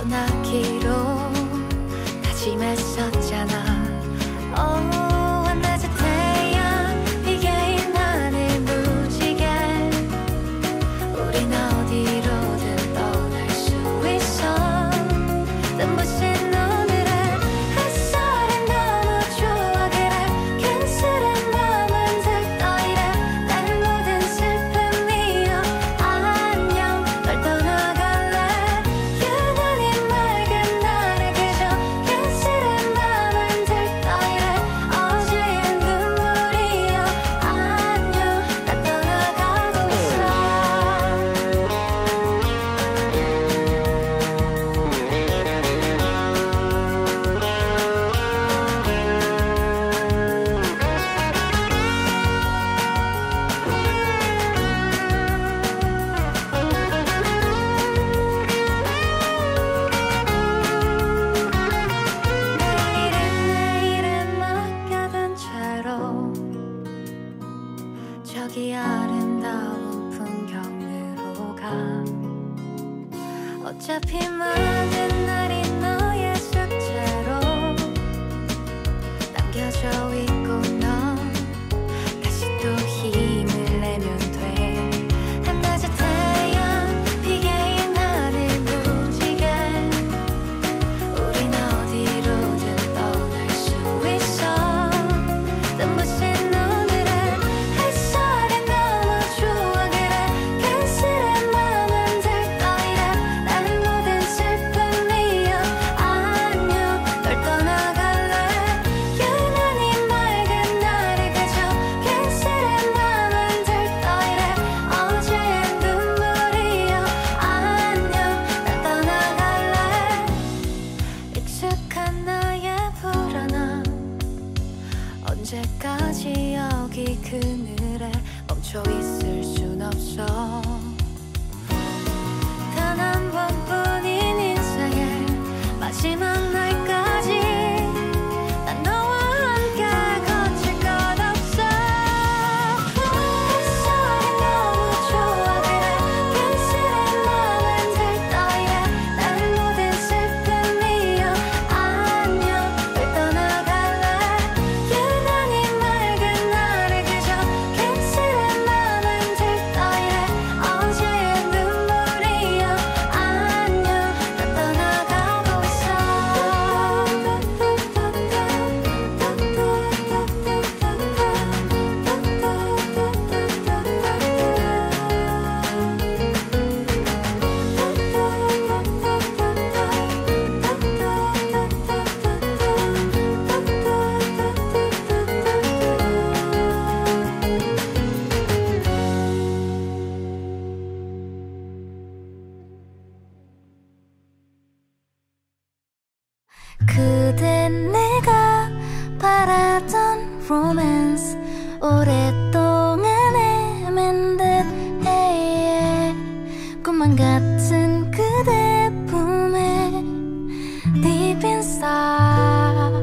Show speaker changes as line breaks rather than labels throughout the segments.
떠나기로 다짐했었잖아. 한낮의 태양 비개인 하늘 무지개 우린 어디로든 떠날 수 있어. 눈부신 오늘의 햇살이 너무 좋아. 그래 괜스런 맘은 들떠이래. 날 모든 슬픔이여 안녕. 널 떠나갈래. 유난히 맑은 날에 그저 괜스런 맘은 들떠이래. 어제의 눈물이여 안녕. 나 떠나가고 있어. 내일은 맡겨둔 채로 저기 아름다운 풍경으로 가. 어차피 모든 날이 너의 숙제로 남겨져 있고 넌 다시 또 힘을 내면 돼. 한낮의 태양 비개인 하늘 무지개 우린 어디로든 떠날 수 있어. 눈부신 오늘의 햇살이 너무 좋아. 그래 괜스런 맘은 들떠이래. 날 모든 슬픔이여 안녕. 널 떠나갈래. 유난히 맑은 날에 그저 괜스런 맘은 들떠이래. 어제의 눈물이여 안녕. 날 떠나갈래. 익숙한 나의 불안함 언제까지 여기 그늘에 멈춰 있을 순 없어. 단 한 번뿐인 인생의 마지막 날까지 난 너와 함께 거칠 것 없어. 햇살이 너무 좋아. 그래 괜스런 맘은 들떠이래. 날 모든 슬픔이여 안녕. 널 떠나갈래. 유난히 맑은 날에 그저 괜스런 맘은 들떠이래. 어제의 눈물이여 안녕. 나 떠나가고 있어. 그댄 내가 바라던 로맨스 오랫동안 헤맨 듯해. 꿈만 같은 그대 품에 Deep inside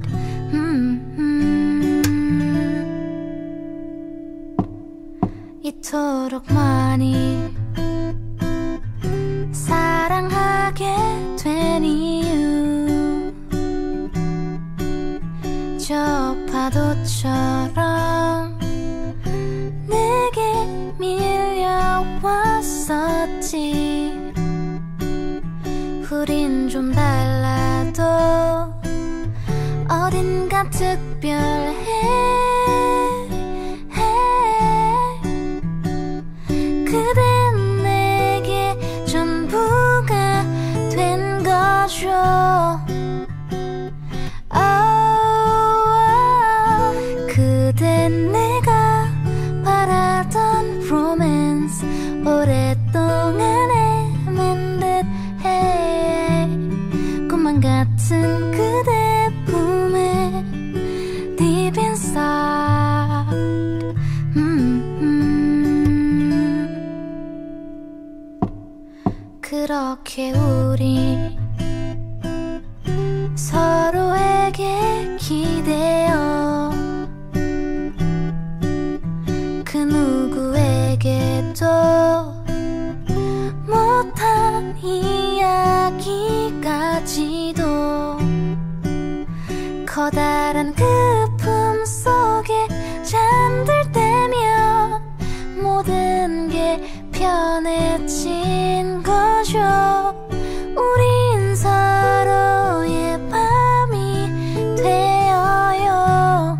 이토록 많이 사랑하게 된 이유 저 파도처럼 내게 밀려왔었지. 우린 좀 달라도 어딘가 특별해. 그댄 내게 전부가 된 거죠. 그댄 내가 바라던 로맨스 오랫동안 헤맨 듯해. 꿈만 같은 그대 품에 Deep inside 그렇게 우리 서로에게 기대어 그 누구에게도 못한 이야기가 때까지도 커다란 그 품 속에 잠들 때면 모든 게 편해진 거죠. 우린 서로의 밤이 되어요.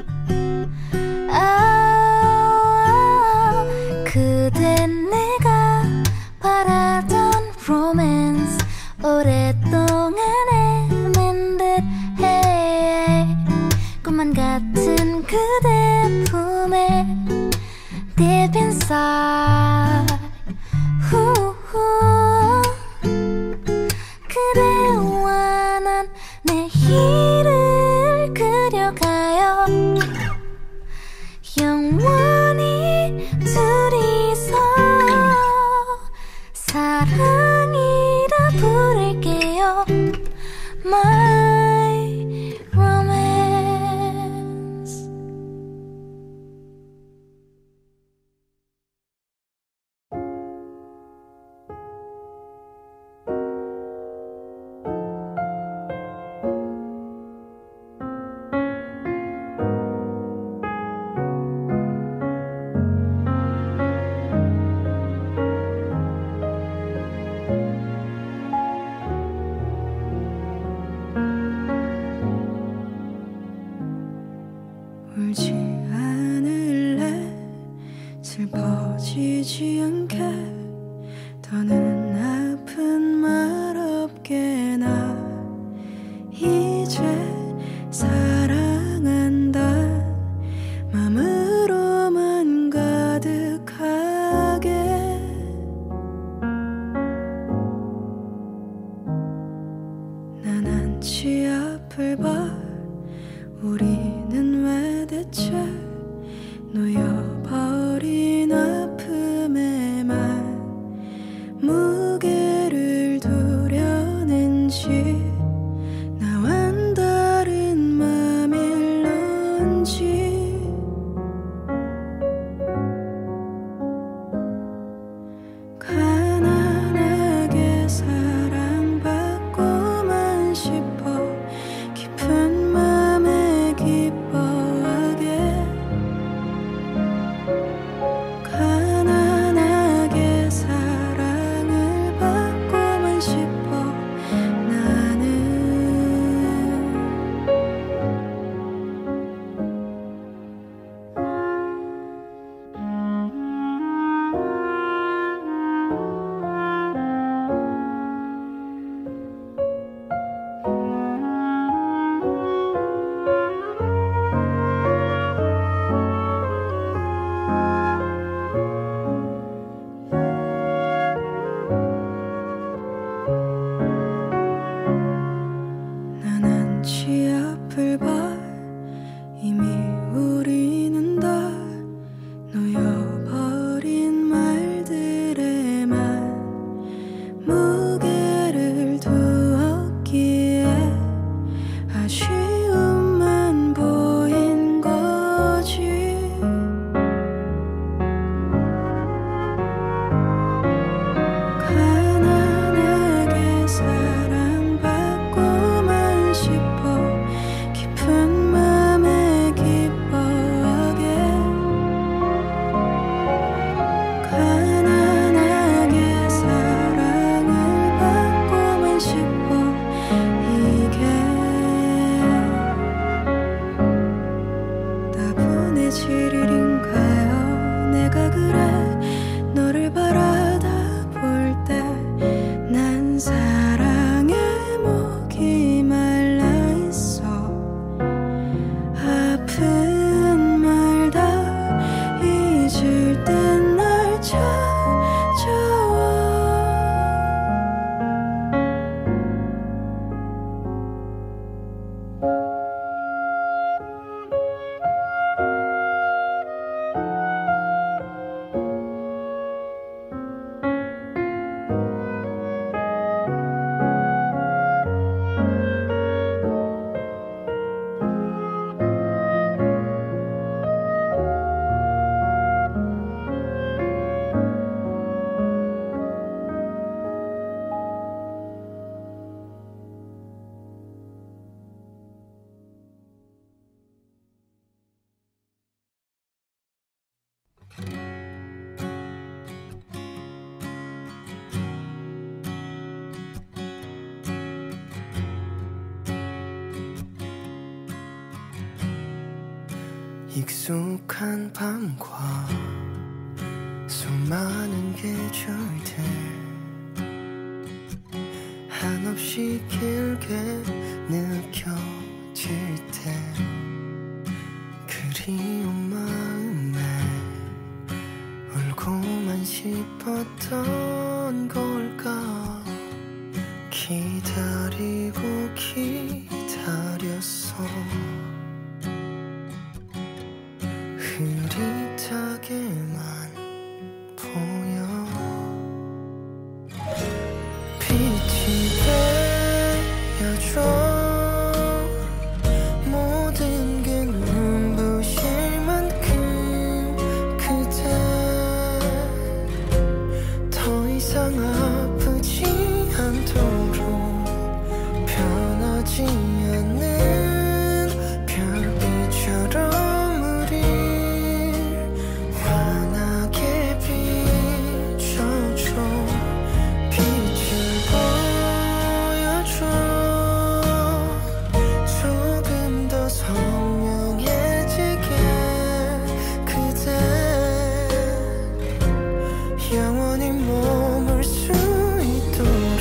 그댄 내가 바라던 로맨스 오랫동안 헤맨 듯해. 꿈만 같은 그대 품에 Deep inside 그대와 난 내일을 그려가요. 영원히 둘이서 사랑이라 부를게요. My romance.
울지 않을래 슬퍼지지 않게 더는 아픈 말 없게 나 이제 사랑한다 맘으로만 가득하게 난 한치 앞을 봐 우리는 왜 대체 놓여버린 아픔에만 무게를 두려는지 나와는 다른 맘일런지 가난하게 사랑받고만 싶어 깊은 맘에 길
익숙한 밤과 수많은 계절들 한없이 길게 느껴질 때 그리운 마음에 울고만 싶었던 걸까. 기다리고 기다렸어. 흐릿하게만 보여. 빛이 되어줘. 모든 게 눈부실 만큼 그대 더 이상 아프지 않도록 변하지 않는 별빛처럼 우릴 환하게 비춰줘. 빛을 보여줘. 조금 더 선명해지게 그대 영원히 머물 수 있도록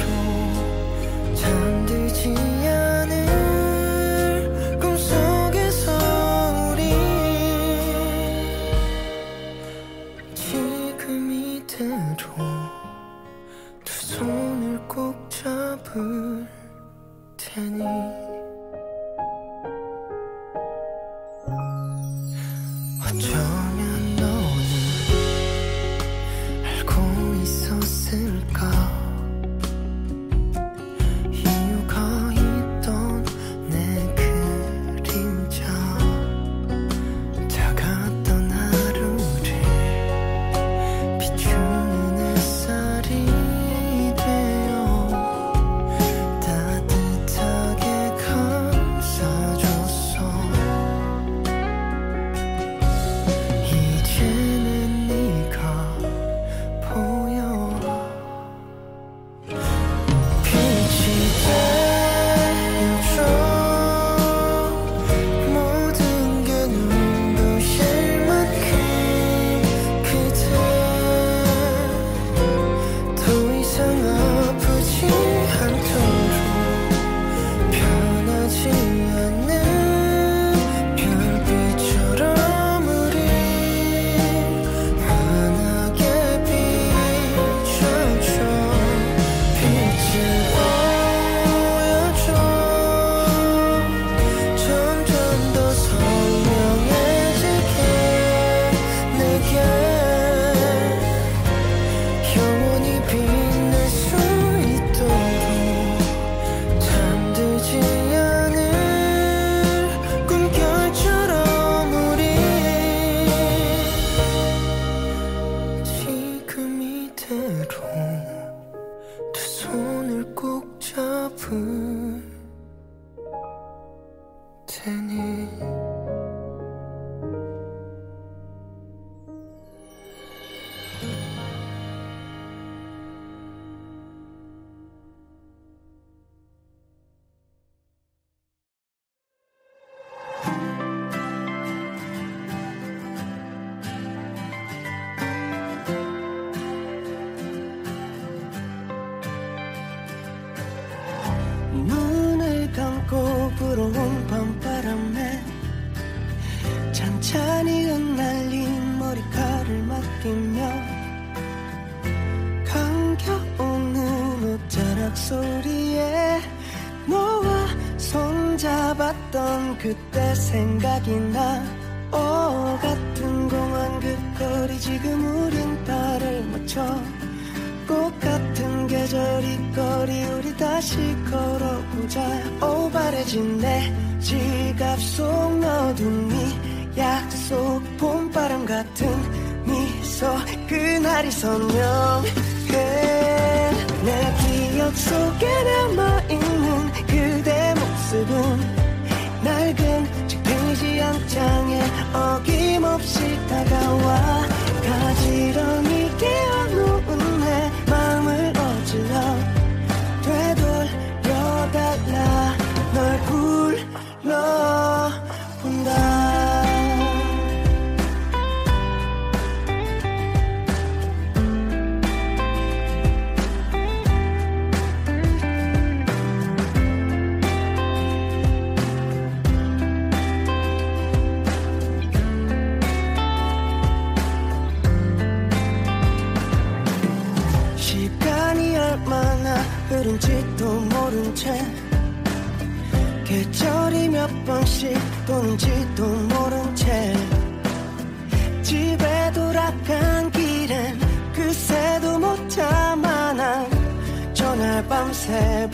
잠들지 않을 꿈속에서 우리 지금 이대로 두 손을 꼭 잡을 테니. 어쩌면 너는 알고 있었을까. 이유가 있던 내 그림자 작았던 하루를 비추는 햇살이 되어 따뜻하게 감싸줬어. 이제는 네가 보여. 빛이 되어줘. 모든 게 눈부실 만큼 그대 더 이상 아프지 않도록 변하지 않는 별빛처럼 우릴 환하게 비춰줘. 빛을 보여줘. 점점 더 선명해지게 내게 영원히 빛날 수 있도록 잠들지 않을 꿈결처럼 우리 지금 이대로 두 손을 꼭 잡을 테니.
눈을 감고 불어온 밤바람에 찬찬히 흩날린 머리카락을 맡기며 감겨오는 옷자락 소리에 너와 손잡았던 그때 생각이 나. 같은 공원 그 거리 지금 우린 발을 맞춰. 꽃 같은 계절이 거리 우리 다시 걸어보자. 바래진 내 지갑 속 넣어둔 네 약속. 봄바람 같은 미소 그날이 선명해. 내 기억 속에 남아있는 그대 모습은 낡은 책 페이지 한 장에 어김없이 다가와. 가지런히 깨어놓은 내 마음을 어질러 되돌려달라. 널 불러본다. 들은지도 모른 채 계절이 몇 번씩 도는지도 모른 채 집에 돌아간 길엔 그새도 못 참아 난 전날 밤새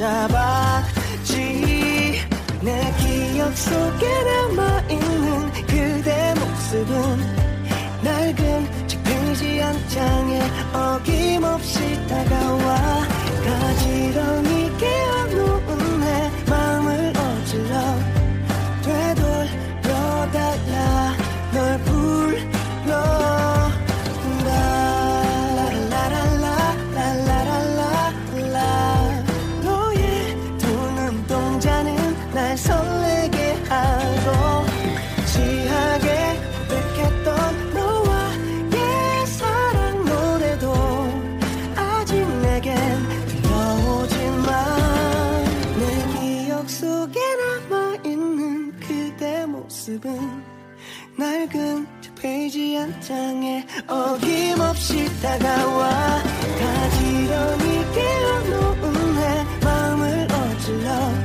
붙잡았지 내 기억 속에 남아있는 그대 모습은 낡은 책 페이지 한 장에 어김없이 다가와 가지런히 깨어놓은 내 마음을 어질러 되돌려달라 널 불러 라라라라라라라라 너의 두 눈동자는 날 설레게 하고 지하게 고백했던 너와의 사랑 노래도 아직 내겐 들려오지만 내 기억 속에 남아있는 그대 모습은 낡은 책 페이지 한 장에 어김없이 다가와 가지런히 깨어놓은 내 마음을 어질러